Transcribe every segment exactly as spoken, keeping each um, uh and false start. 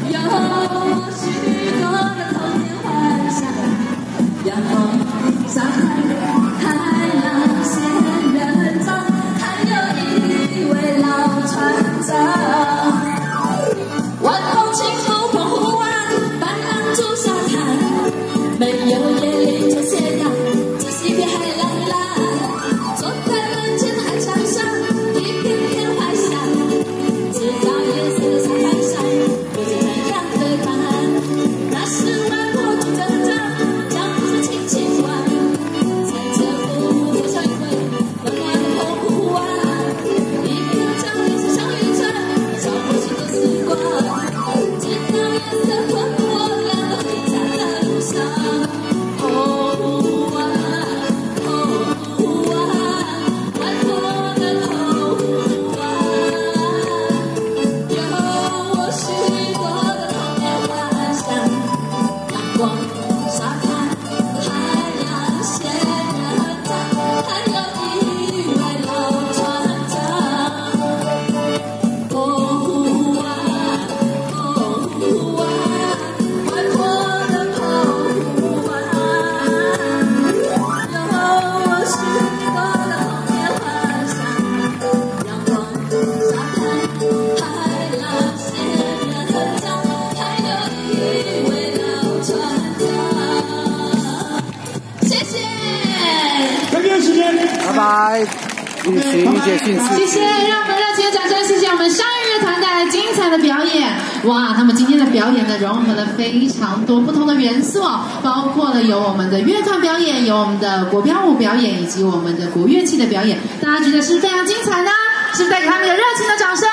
拜拜，玉石玉姐训斥。 谢谢，让我们热情的掌声，谢谢我们商业乐团带来精彩的表演。哇，他们今天的表演呢，融合了非常多不同的元素哦，包括了有我们的乐团表演，有我们的国标舞表演，以及我们的国乐器的表演。大家觉得是非常精彩呢？是不是带给他们一个热情的掌声？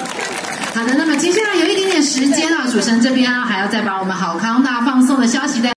好的，那么接下来有一点点时间啊，主持人这边啊还要再把我们好康大放送的消息带。